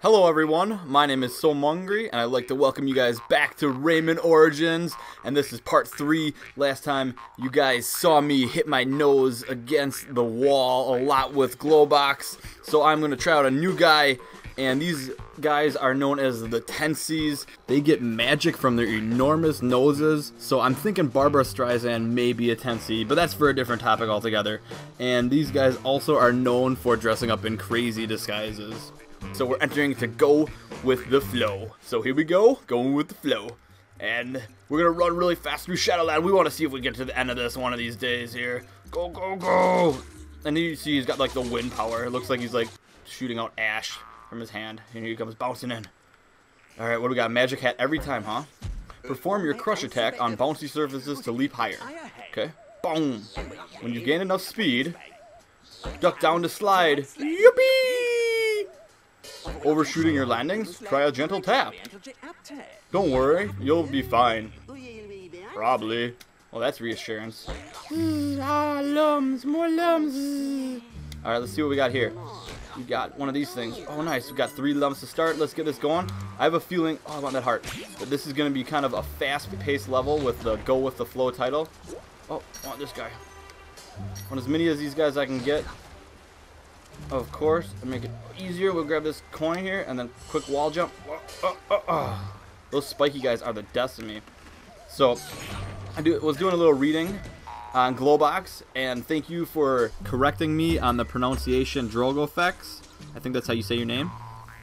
Hello everyone, my name is Somongri, and I'd like to welcome you guys back to Rayman Origins, and this is part 3. Last time you guys saw me hit my nose against the wall a lot with Globox, so I'm going to try out a new guy, and these guys are known as the Tensies. They get magic from their enormous noses, so I'm thinking Barbara Streisand may be a Tensie, but that's for a different topic altogether. And these guys also are known for dressing up in crazy disguises. So we're entering to go with the flow. So here we go, going with the flow. And we're gonna run really fast through Shadowland. We want to see if we get to the end of this one of these days here. Go, go, go! And you see he's got like the wind power. It looks like he's like shooting out ash from his hand. And here he comes bouncing in. Alright, what do we got? Magic hat every time, huh? Perform your crush attack on bouncy surfaces to leap higher. Okay. Boom! When you gain enough speed, duck down to slide. Yippee! Overshooting your landings? Try a gentle tap. Don't worry, you'll be fine. Probably. Well, that's reassurance. Lums, more lums. Alright, let's see what we got here. We got one of these things. Oh, nice. We got 3 lumps to start. Let's get this going. I have a feeling, oh, I want that heart, that this is going to be kind of a fast-paced level with the Go With The Flow title. Oh, I want this guy. I want as many of these guys I can get. Of course, to make it easier, we'll grab this coin here and then quick wall jump. Those spiky guys are the death of me. So, I was doing a little reading on Globox, and thank you for correcting me on the pronunciation Drogofex. I think that's how you say your name.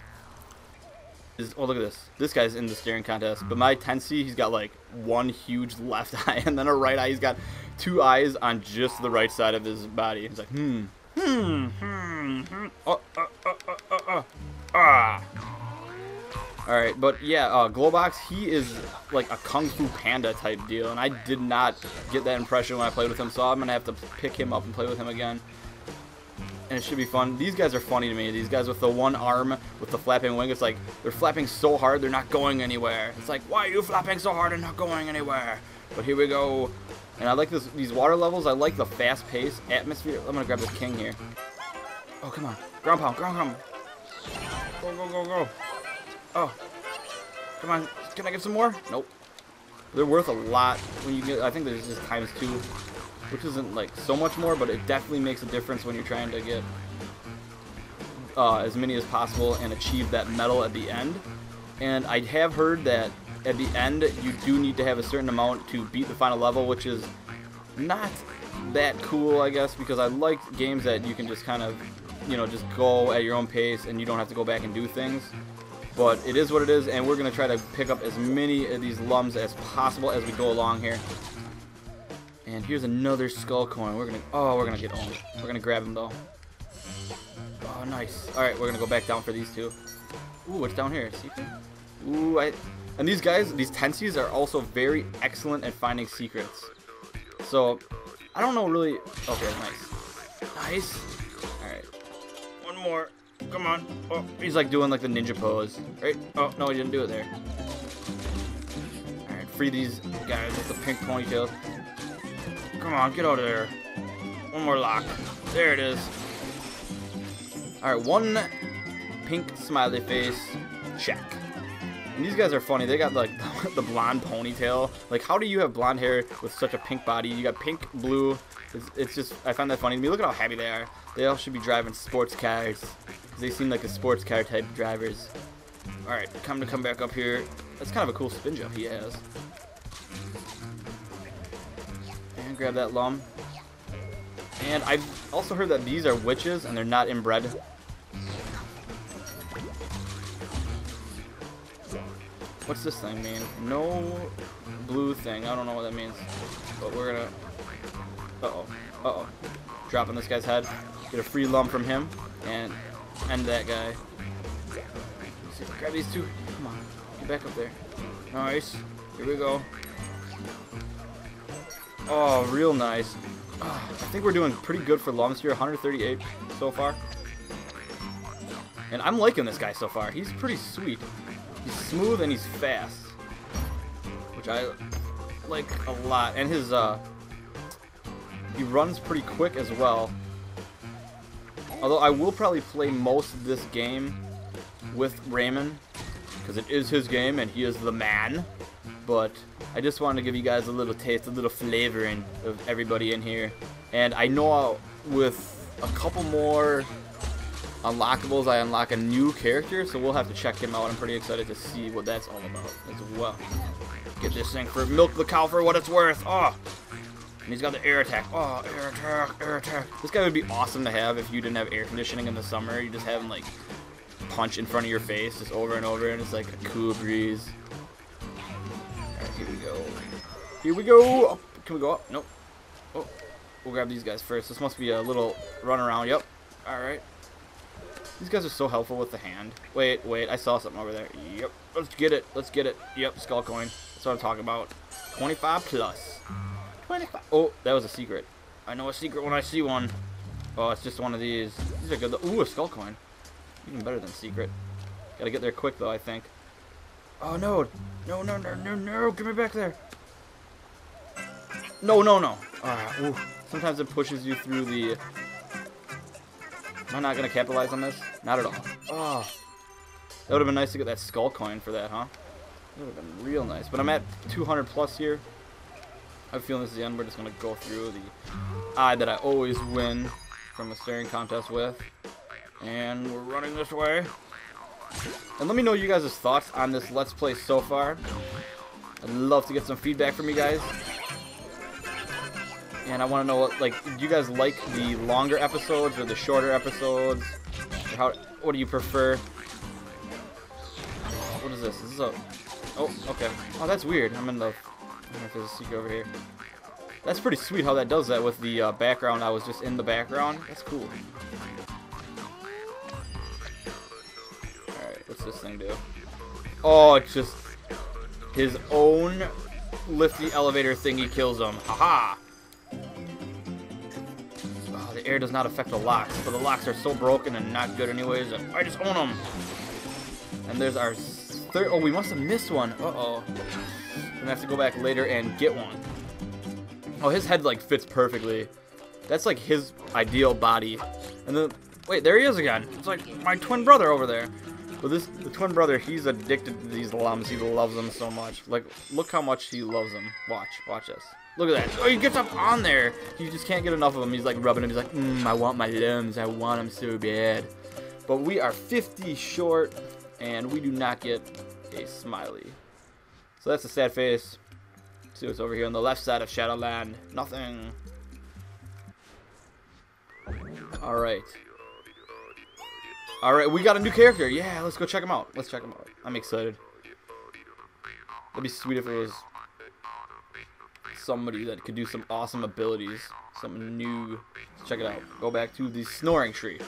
Oh, look at this. This guy's in the staring contest, but my Tensi, he's got like one huge left eye and then a right eye. He's got 2 eyes on just the right side of his body. He's like, Alright, but yeah, Globox, he is like a Kung Fu Panda type deal, and I did not get that impression when I played with him, so I'm going to have to pick him up and play with him again. And it should be fun. These guys are funny to me. These guys with the one arm, with the flapping wing, it's like, they're flapping so hard, they're not going anywhere. It's like, why are you flapping so hard and not going anywhere? But here we go. And I like these water levels. I like the fast-paced atmosphere. I'm going to grab this king here. Oh, come on. Ground pound, ground pound. Go, go, go, go. Oh. Come on. Can I get some more? Nope. They're worth a lot when you get, I think there's just ×2, which isn't like so much more, but it definitely makes a difference when you're trying to get as many as possible and achieve that medal at the end. And I have heard that at the end, you do need to have a certain amount to beat the final level, which is not that cool, I guess, because I like games that you can just kind of, you know, just go at your own pace and you don't have to go back and do things. But it is what it is, and we're going to try to pick up as many of these lums as possible as we go along here. And here's another skull coin. We're going to get owned. We're going to grab him, though. Oh, nice. Alright, we're going to go back down for these 2. Ooh, what's down here? Secret? Ooh, and these guys, these Tensies, are also very excellent at finding secrets. So, I don't know really. Okay, nice. Nice. Alright. One more. Come on. Oh, he's like doing like the ninja pose. Right? Oh, no, he didn't do it there. Alright, free these guys with the pink ponytails. Come on, get out of there. One more lock. There it is. Alright, 1 pink smiley face. Check. And these guys are funny. They got like the blonde ponytail. Like, how do you have blonde hair with such a pink body? You got pink, blue. It's just, I find that funny to me. Look at how happy they are. They all should be driving sports cars, because they seem like a sports car type drivers. Alright, come back up here. That's kind of a cool spin jump he has. And grab that lum. And I've also heard that these are witches and they're not inbred. What's this thing mean? No blue thing. I don't know what that means. But we're gonna... Uh-oh. Uh-oh. Dropping this guy's head. Get a free lum from him. And end that guy. Let's see, grab these 2. Come on. Get back up there. Nice. Here we go. Oh, real nice. I think we're doing pretty good for lums here. 138 so far. And I'm liking this guy so far. He's pretty sweet. He's smooth and he's fast, which I like a lot. And his he runs pretty quick as well. Although I will probably play most of this game with Raymond, because it is his game and he is the man. But I just wanted to give you guys a little taste, a little flavoring of everybody in here. And I know with a couple more unlockables, I unlock a new character, so we'll have to check him out. I'm pretty excited to see what that's all about as well. Get this thing for milk the cow for what it's worth. Oh, and he's got the air attack. Oh, air attack, air attack. This guy would be awesome to have if you didn't have air conditioning in the summer. You just have him like punch in front of your face just over and over, and it's like a cool breeze. Alright, here we go. Here we go. Oh, can we go up? Nope. Oh, we'll grab these guys first. This must be a little run around. Yep. Alright. These guys are so helpful with the hand. Wait, I saw something over there. Yep. Let's get it. Let's get it. Yep, skull coin. That's what I'm talking about. 25 plus. 25. Oh, that was a secret. I know a secret when I see one. Oh, it's just one of these. These are good. Ooh, a skull coin. Even better than secret. Gotta get there quick, though, I think. Oh, no. No, no, no, no, no. Get me back there. No, no, no. Ooh. Sometimes it pushes you through the... Am I not going to capitalize on this? Not at all. Oh. That would have been nice to get that skull coin for that, huh? That would have been real nice. But I'm at 200 plus here. I have a feeling this is the end. We're just going to go through the eye that I always win from a staring contest with. And we're running this way. And let me know you guys' thoughts on this Let's Play so far. I'd love to get some feedback from you guys. And I want to know, what, like, do you guys like the longer episodes or the shorter episodes? Or what do you prefer? What is this? Is this a... Oh, okay. Oh, that's weird. I'm in the... I don't know if there's a secret over here. That's pretty sweet how that does that with the background. I was just in the background. That's cool. Alright, what's this thing do? Oh, it's just... his own lifty elevator thingy kills him. Haha! The air does not affect the locks, but the locks are so broken and not good anyways that I just own them. And there's our third... Oh, we must have missed one. Uh-oh. We're gonna have to go back later and get one. Oh, his head, like, fits perfectly. That's, like, his ideal body. And then... Wait, there he is again. It's like my twin brother over there. But the twin brother, he's addicted to these lums. He loves them so much. Like, look how much he loves them. Watch this. Look at that. Oh, he gets up on there. You just can't get enough of him. He's like rubbing him. He's like, I want my limbs. I want them so bad. But we are 50 short, and we do not get a smiley. So that's a sad face. Let's see what's over here on the left side of Shadowland. Nothing. Alright. Alright, we got a new character. Yeah, let's go check him out. Let's check him out. I'm excited. That'd be sweet if it was... somebody that could do some awesome abilities, something new. Let's check it out. Go back to the snoring tree.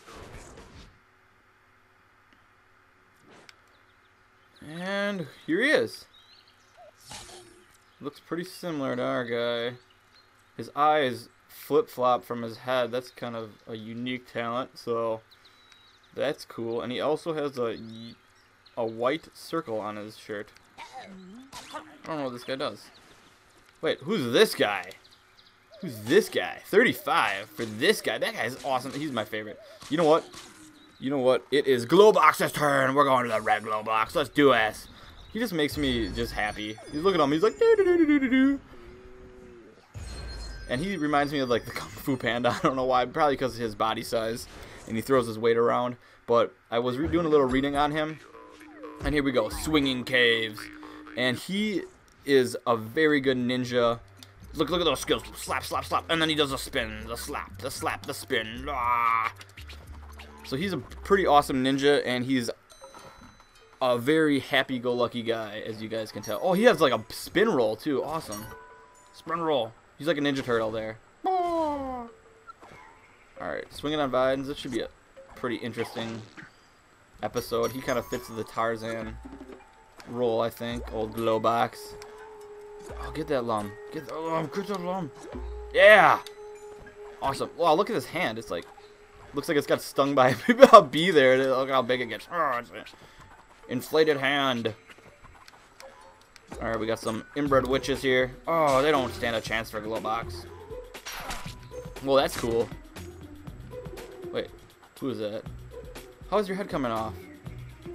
And here he is. Looks pretty similar to our guy. His eyes flip-flop from his head. That's kind of a unique talent, so that's cool. And he also has a white circle on his shirt. I don't know what this guy does. Wait, who's this guy? Who's this guy? 35 for this guy. That guy's awesome. He's my favorite. You know what? You know what? It is Glowbox's turn. We're going to the red Glowbox. Let's do it. He just makes me just happy. He's looking at him. He's like, do. And he reminds me of like the Kung Fu Panda. I don't know why. Probably because of his body size. And he throws his weight around. But I was doing a little reading on him. And here we go. Swinging Caves. And he is a very good ninja. Look at those skills. Slap, slap, slap. And then he does a spin. The slap, the spin. Ah. So he's a pretty awesome ninja, and he's a very happy-go-lucky guy, as you guys can tell. Oh, he has like a spin roll, too. Awesome. Spin roll. He's like a Ninja Turtle there. Alright, swinging on vines. This should be a pretty interesting episode. He kind of fits the Tarzan role, I think. Old Glowbox. Oh, get that lum. Get that lum. Get that lum. Yeah! Awesome. Wow, look at his hand. It's like... looks like it's got stung by a bee there. Look how big it gets. Oh, it's an inflated hand. Alright, we got some inbred witches here. Oh, they don't stand a chance for Glowbox. Well, that's cool. Wait, who is that? How is your head coming off?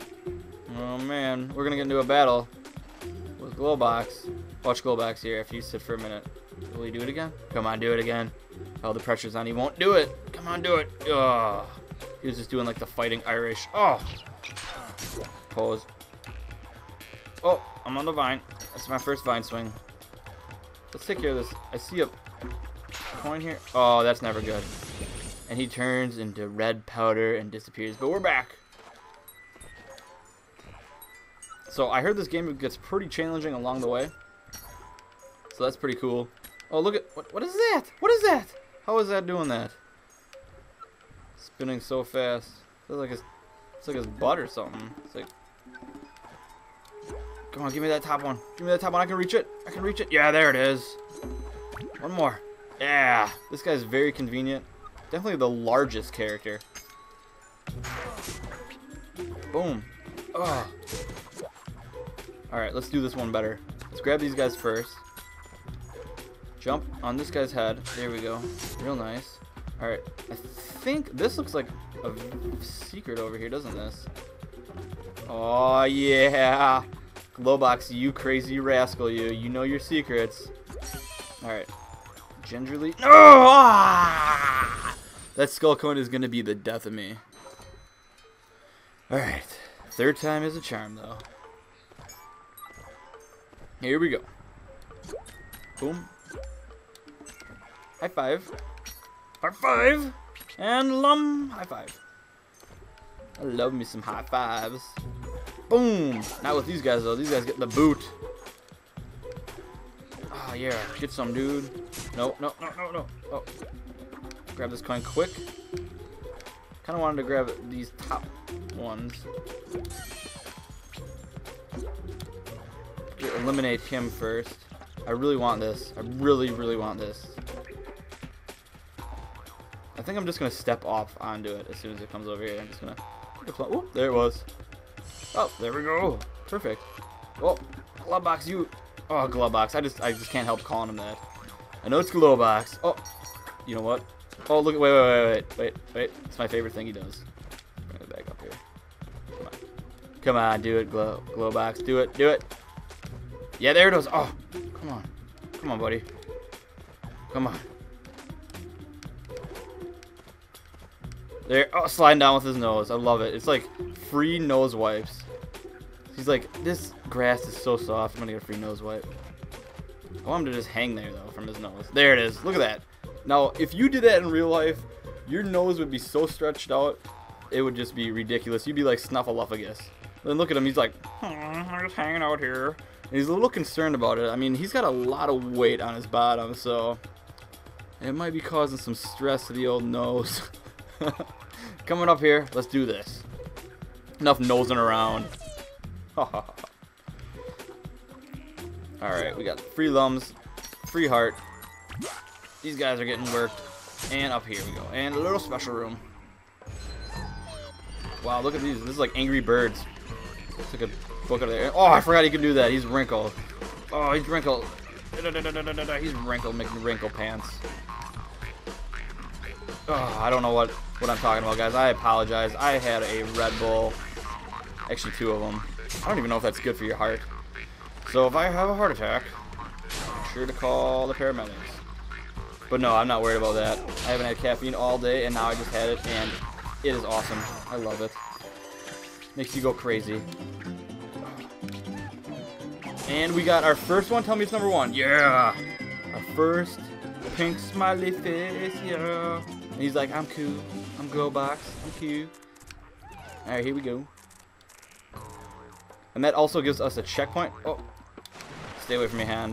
Oh man, we're gonna get into a battle with Glowbox. Watch Glowbox here if you sit for a minute. Will he do it again? Come on, do it again. Oh, the pressure's on. He won't do it. Come on, do it. Ugh. He was just doing like the fighting Irish. Oh. Pose. Oh, I'm on the vine. That's my first vine swing. Let's take care of this. I see a coin here. Oh, that's never good. And he turns into red powder and disappears. But we're back. So I heard this game gets pretty challenging along the way. So that's pretty cool. Oh, look at what is that? What is that? How is that doing that? Spinning so fast. It's like his butt or something. It's like, come on, give me that top one. Give me that top one. I can reach it. I can reach it. Yeah, there it is. One more. Yeah, this guy's very convenient. Definitely the largest character. Boom. Oh. Alright, let's do this one better. Let's grab these guys first. Jump on this guy's head. There we go. Real nice. Alright, I think this looks like a secret over here, doesn't this? Oh, yeah. Glowbox, you crazy rascal, you. You know your secrets. Alright. Gingerly. No! Ah! That skull coin is going to be the death of me. Alright. Third time is a charm, though. Here we go. Boom. High five. High five. And high five. I love me some high fives. Boom. Not with these guys, though. These guys get the boot. Oh, yeah. Get some, dude. No, no, no, no, no. Oh. Grab this coin quick. Kind of wanted to grab these top ones. Eliminate him first. I really want this. I really, really want this. I think I'm just going to step off onto it as soon as it comes over here. I'm just going to... Oh, there it was. Oh, there we go. Perfect. Oh, Glowbox, you... Oh, Glowbox. I just can't help calling him that. I know it's Glowbox. Oh, you know what? Oh, look. Wait. It's my favorite thing he does. Bring it back up here. Come on. Come on, do it, Glowbox. Do it. Do it. Yeah, there it is. Oh, come on. Come on, buddy. Come on. There. Oh, sliding down with his nose. I love it. It's like free nose wipes. He's like, this grass is so soft. I'm going to get a free nose wipe. I want him to just hang there, though, from his nose. There it is. Look at that. Now, if you did that in real life, your nose would be so stretched out, it would just be ridiculous. You'd be like Snuffleupagus. Then look at him. He's like, I'm just hanging out here. And he's a little concerned about it. I mean, he's got a lot of weight on his bottom, so it might be causing some stress to the old nose. Coming up here, let's do this. Enough nosing around. Alright, we got free lums, free heart. These guys are getting worked. And up here we go. And a little special room. Wow, look at these. This is like Angry Birds. It's like a book out there. Oh, I forgot he could do that. He's wrinkled. Oh, he's wrinkled. He's wrinkled, making wrinkle pants. Oh, I don't know what I'm talking about, guys. I apologize. I had a Red Bull. Actually, 2 of them. I don't even know if that's good for your heart. So if I have a heart attack, I'm sure to call the paramedics. But no, I'm not worried about that. I haven't had caffeine all day, and now I just had it, and it is awesome. I love it. Makes you go crazy. And we got our first one. Tell me it's number 1. Yeah! Our first pink smiley face, yeah. And he's like, I'm cool. I'm Glowbox. I'm cute. Alright, here we go. And that also gives us a checkpoint. Oh. Stay away from your hand.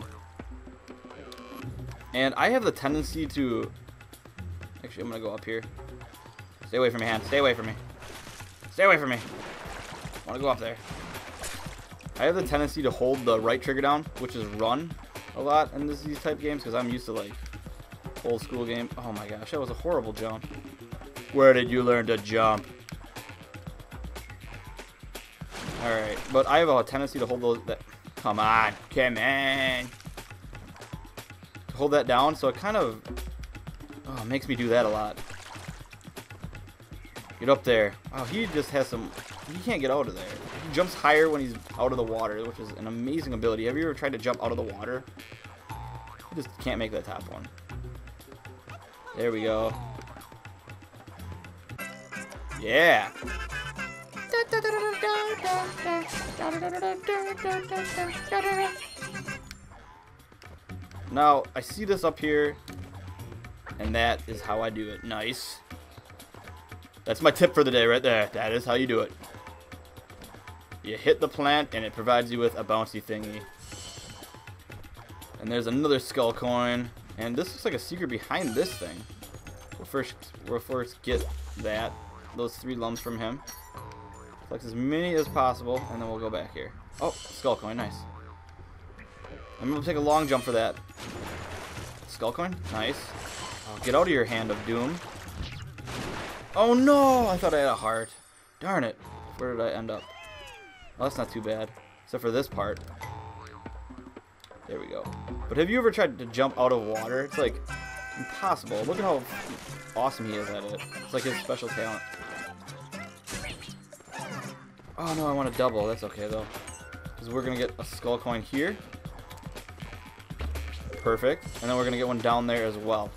And I have the tendency to... Actually, I'm going to go up here. Stay away from your hand. Stay away from me. Stay away from me. I want to go up there. I have the tendency to hold the right trigger down, which is run a lot in these type games, because I'm used to, like, old school game. Oh my gosh, that was a horrible jump. Where did you learn to jump? Alright, but I have a tendency to hold those... Come on. Come on. To hold that down, so it kind of... Oh, it makes me do that a lot. Get up there. Oh, he just has some He can't get out of there. He jumps higher when he's out of the water, which is an amazing ability. Have you ever tried to jump out of the water? You just can't make that top one. There we go. Yeah. Now, I see this up here, and that is how I do it. Nice. That's my tip for the day right there. That is how you do it. You hit the plant, and it provides you with a bouncy thingy. And there's another skull coin, and this looks like a secret behind this thing. We'll first get that. Those 3 lumps from him. Collect as many as possible, and then we'll go back here. Oh, skull coin, nice. I'm gonna take a long jump for that. Skull coin, nice. Oh, get out of your hand of doom. Oh no! I thought I had a heart. Darn it. Where did I end up? Oh, that's not too bad. Except for this part. There we go. But have you ever tried to jump out of water? It's like impossible. Look at how awesome he is at it. It's like his special talent. Oh no, I want to double. That's okay though. Because we're going to get a skull coin here. Perfect. And then we're going to get one down there as well.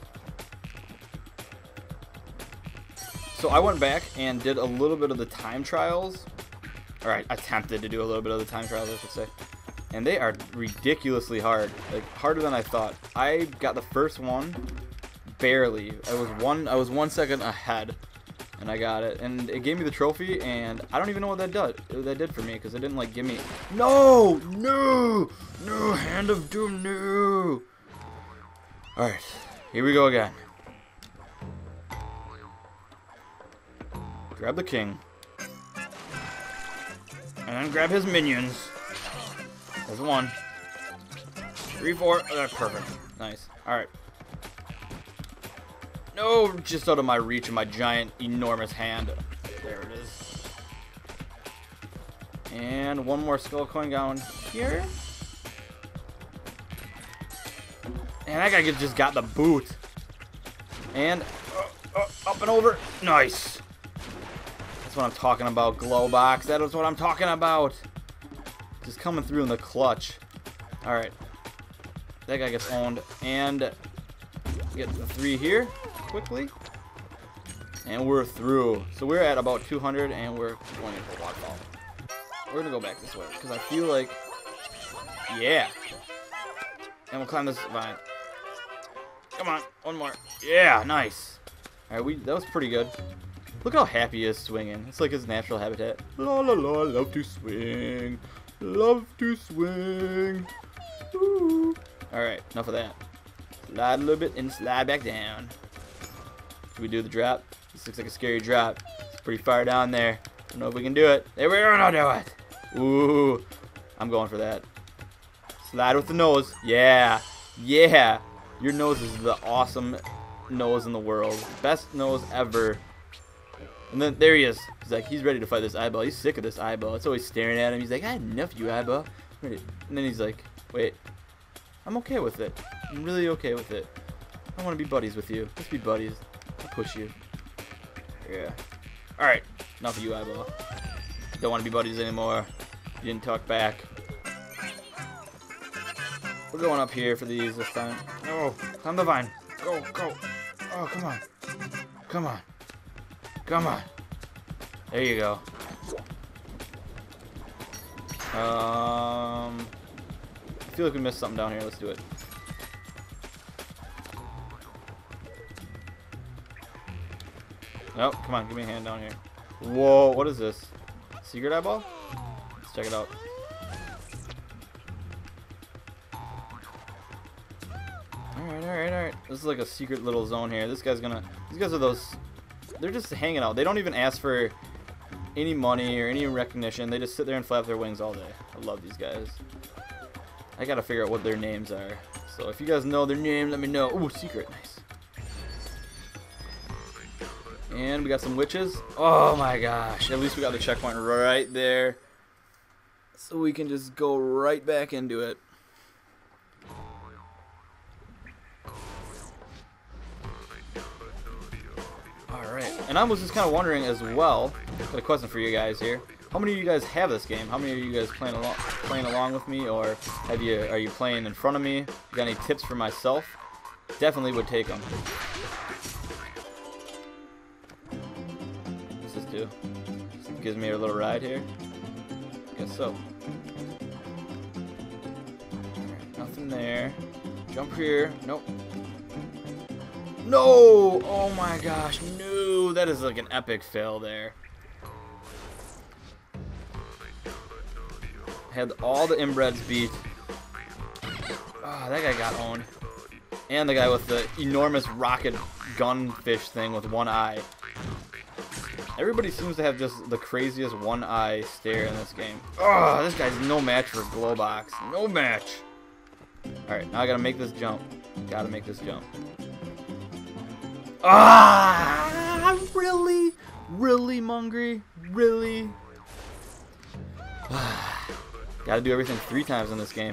So I went back and did a little bit of the time trials. Alright, attempted to do a little bit of the time trials, I should say. And they are ridiculously hard. Like, harder than I thought. I got the first one barely. I was 1 second ahead. And I got it. And it gave me the trophy, and I don't even know what that did for me, because it didn't, like, give me... No! No! No! Hand of Doom, no! Alright. Here we go again. Grab the king. And then grab his minions. There's 1. 3, 4. Oh, that's perfect. Nice. Alright. No, just out of my reach of my giant, enormous hand. There it is. And 1 more skull coin down here. And that guy just got the boot. And up and over. Nice. That's what I'm talking about, Glowbox. That is what I'm talking about. Just coming through in the clutch. Alright. That guy gets owned. And get the 3 here quickly. And we're through. So we're at about 200 and we're going into the waterfall. We're going to go back this way because I feel like... Yeah. And we'll climb this vine. Come on. 1 more. Yeah, nice. Alright, that was pretty good. Look how happy he is swinging. It's like his natural habitat. La la la, love to swing. Love to swing. Alright, enough of that. Slide a little bit and slide back down. Should we do the drop? This looks like a scary drop. It's pretty far down there. Don't know if we can do it. There we go, no, do it. Ooh, I'm going for that. Slide with the nose. Yeah, yeah. Your nose is the awesome nose in the world. Best nose ever. And then there he is. He's ready to fight this eyeball. He's sick of this eyeball. It's always staring at him. He's like, I had enough of you, eyeball. And then he's like, wait, I'm okay with it. I'm really okay with it. I want to be buddies with you. Let's be buddies. I'll push you. Yeah. Alright. Enough of you, eyeball. Don't want to be buddies anymore. You didn't talk back. We're going up here for these this time. Oh, climb the vine. Go, go. Oh, come on. Come on. Come on. There you go. I feel like we missed something down here. Let's do it. Nope. Come on. Give me a hand down here. Whoa. What is this? Secret eyeball? Let's check it out. Alright, alright, alright. This is like a secret little zone here. These guys are those... They're just hanging out. They don't even ask for any money or any recognition. They just sit there and flap their wings all day. I love these guys. I gotta figure out what their names are. So if you guys know their name, let me know. Ooh, secret. Nice. And we got some witches. Oh my gosh. At least we got the checkpoint right there. So we can just go right back into it. Alright, and I was just kind of wondering as well, got a question for you guys here. How many of you guys have this game? How many of you guys playing along with me, or are you playing in front of me? You got any tips for myself? Definitely would take them. What's this do? Just gives me a little ride here. Guess so. Alright, nothing there. Jump here. Nope. No! Oh my gosh, no! That is like an epic fail there. Had all the inbreds beat. Oh, that guy got owned. And the guy with the enormous rocket gunfish thing with one eye. Everybody seems to have just the craziest one eye stare in this game. Oh, this guy's no match for Globox. No match. Alright, now I gotta make this jump. Gotta make this jump. Ah! Really? Really, Mungry? Really? Gotta do everything 3 times in this game.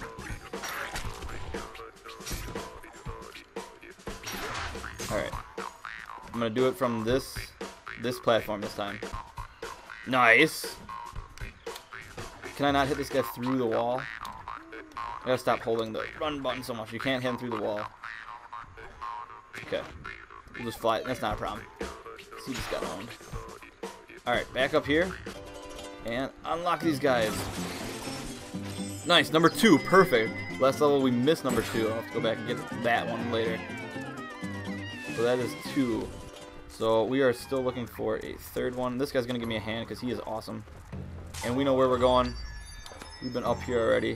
Alright. I'm gonna do it from this platform this time. Nice! Can I not hit this guy through the wall? I gotta stop holding the run button so much. You can't hit him through the wall. Okay. We'll just fly. That's not a problem. So he just got owned. Alright, back up here. And unlock these guys. Nice, number 2, perfect. Last level we missed number 2. I'll have to go back and get that one later. So that is 2. So we are still looking for a 3rd one. This guy's gonna give me a hand because he is awesome. And we know where we're going. We've been up here already.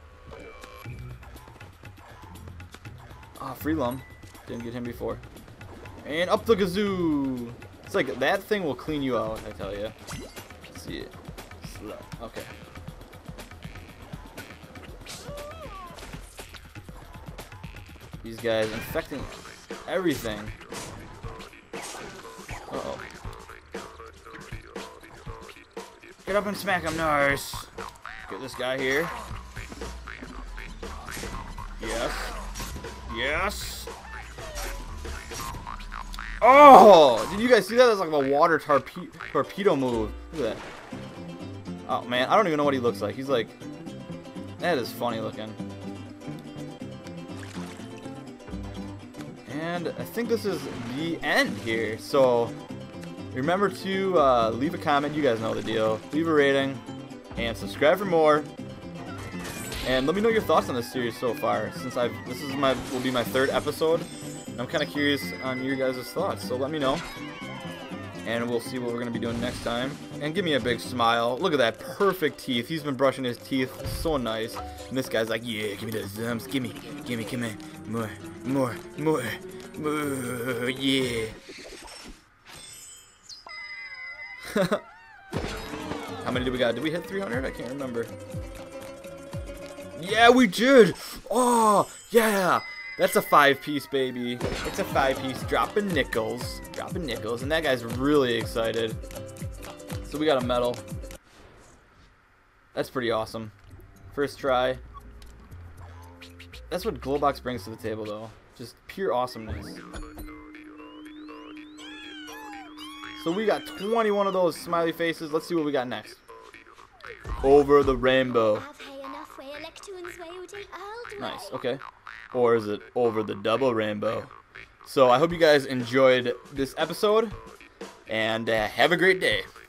Ah, free lum. Didn't get him before. And up the gazoo. It's like that thing will clean you out, I tell you. Let's see it. Slow. Okay. These guys infecting everything. Uh-oh. Get up and smack him. Nice. Get this guy here. Yes. Yes. Oh! Did you guys see that? That's like the water torpedo move. Look at that. Oh, man. I don't even know what he looks like. He's like... That is funny looking. And I think this is the end here. So, remember to leave a comment. You guys know the deal. Leave a rating. And subscribe for more. And let me know your thoughts on this series so far. Since this will be my 3rd episode. I'm kind of curious on your guys' thoughts. So let me know. And we'll see what we're going to be doing next time. And give me a big smile. Look at that perfect teeth. He's been brushing his teeth. So nice. And this guy's like, yeah, give me those thumbs. Give me, come on. More, yeah. How many did we got? Did we hit 300? I can't remember. Yeah, we did. Oh, yeah. That's a 5-piece, baby. It's a 5-piece. Dropping nickels. And that guy's really excited. So we got a medal. That's pretty awesome. First try. That's what Globox brings to the table, though. Just pure awesomeness. So we got 21 of those smiley faces. Let's see what we got next. Over the rainbow. Nice, okay. Or is it over the double rainbow? So I hope you guys enjoyed this episode. And have a great day.